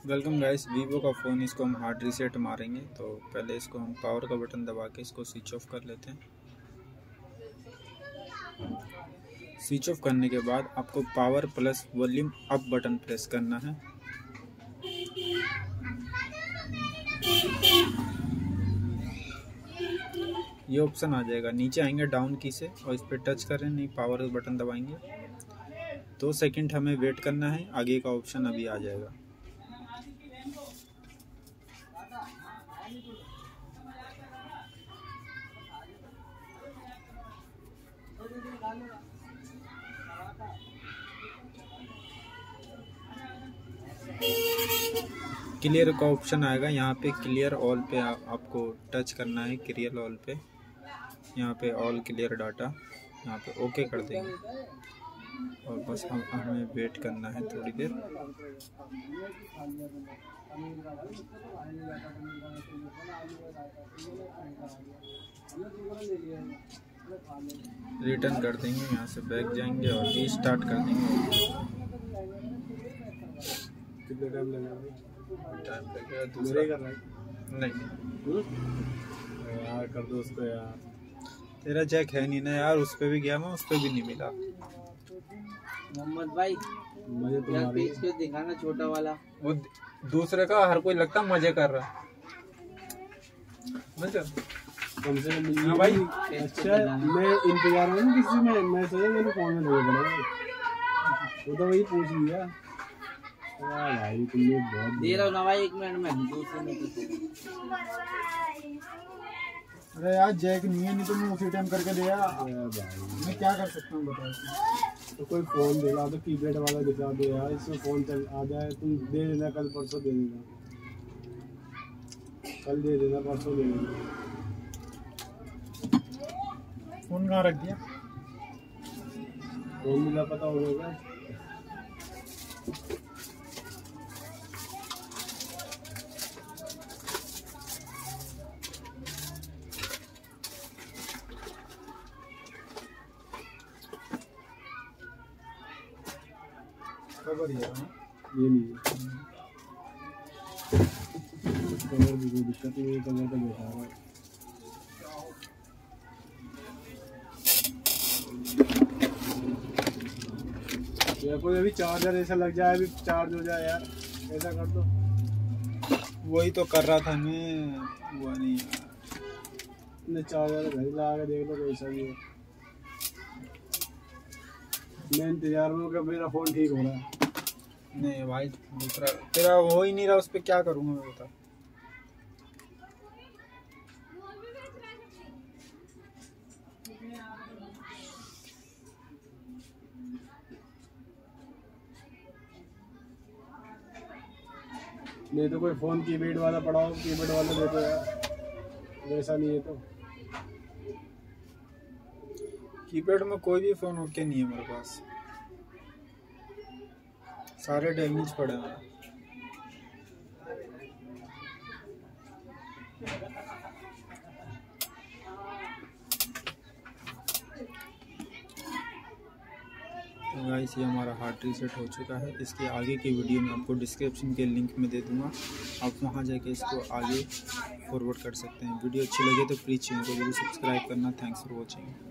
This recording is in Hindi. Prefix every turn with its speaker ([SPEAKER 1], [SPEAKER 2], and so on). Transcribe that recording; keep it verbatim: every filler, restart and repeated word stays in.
[SPEAKER 1] वेलकम गाइस, वीवो का फ़ोन, इसको हम हार्ड रीसेट मारेंगे। तो पहले इसको हम पावर का बटन दबा के इसको स्विच ऑफ कर लेते हैं। स्विच ऑफ करने के बाद आपको power plus volume up button press करना है। ये ऑप्शन आ जाएगा, नीचे आएंगे डाउन की से और इस पर टच करें, नहीं पावर बटन दबाएंगे। दो सेकंड हमें वेट करना है, आगे का ऑप्शन अभी आ जाएगा। क्लियर का ऑप्शन आएगा, यहाँ पे क्लियर ऑल पे आ, आपको टच करना है। क्लियर ऑल पे, यहाँ पे ऑल क्लियर डाटा, यहाँ पे ओके कर देंगे और बस हम हमें वेट करना है थोड़ी देर। रिटर्न कर देंगे, यहाँ से बैक जाएंगे और रीस्टार्ट कर देंगे।
[SPEAKER 2] कितना टाइम लगेगा?
[SPEAKER 1] टाइम लगेगा दूसरा कर रहा है नहीं
[SPEAKER 2] यार, कर दो उसको यार।
[SPEAKER 1] तेरा जैक है नहीं ना यार, उस पे भी गया मैं, उस पे भी नहीं मिला।
[SPEAKER 3] मोहम्मद भाई
[SPEAKER 2] मुझे
[SPEAKER 3] यार पेज पे दिखाना छोटा वाला,
[SPEAKER 1] वो दूसरे का हर कोई लगता मजे कर रहा है।
[SPEAKER 2] कम से कम
[SPEAKER 1] हाँ भाई,
[SPEAKER 2] अच्छा मैं इंतजार हूँ किसी में, मैं सोचा मेरे फोन में नहीं बना, वो तो वही पूछ लिया। भाई तुमने बहुत
[SPEAKER 3] दे रहा हूँ ना भाई, एक मिनट में दूसरे में
[SPEAKER 1] अरे यार जैक नहीं है, नहीं तो मैं उसी टाइम करके दे यार।
[SPEAKER 2] भाई
[SPEAKER 1] मैं क्या कर सकता हूँ बताओ।
[SPEAKER 2] तो कोई फोन दिखा दो, कीपैड वाला दिखा दो यार, इसमें फोन चल आ जाए। तुम दे देना, कल परसों दे देना, कल दे देना, परसों दे देना।
[SPEAKER 1] फोन कहाँ रख दिया?
[SPEAKER 2] फोन मिला पता हो गया।
[SPEAKER 1] खबर ये
[SPEAKER 2] ये नहीं है, कलर भी कोई दिक्कत नहीं है, कलर का बैठा हुआ है। या कोई अभी चार्जर ऐसा लग जाए, अभी चार्ज हो जाए यार, ऐसा कर दो।
[SPEAKER 1] वही तो कर रहा था मैं, वो नहीं यार।
[SPEAKER 2] अपने चार्जर घर ला के देख लो कैसा भी है। मैं इंतजार में हूँ कि मेरा फोन ठीक हो रहा है।
[SPEAKER 1] नहीं भाई, दूसरा तेरा हो ही नहीं रहा, उस पर क्या करूँगा मैं बता।
[SPEAKER 2] नहीं तो कोई फोन कीपैड वाला पड़ा हो, कीपैड वाला दे दो यार, वैसा नहीं है तो।
[SPEAKER 1] कीपैड में कोई भी फ़ोन ओके नहीं है मेरे पास, सारे डैमेज पड़े हैं। तो गाइस, ये हमारा हार्ड रीसेट हो चुका है। इसके आगे की वीडियो मैं आपको डिस्क्रिप्शन के लिंक में दे दूंगा, आप वहां जाके इसको आगे फॉरवर्ड कर सकते हैं। वीडियो अच्छी लगे तो प्लीज़ चैनल को जरूर सब्सक्राइब करना। Thanks for watching.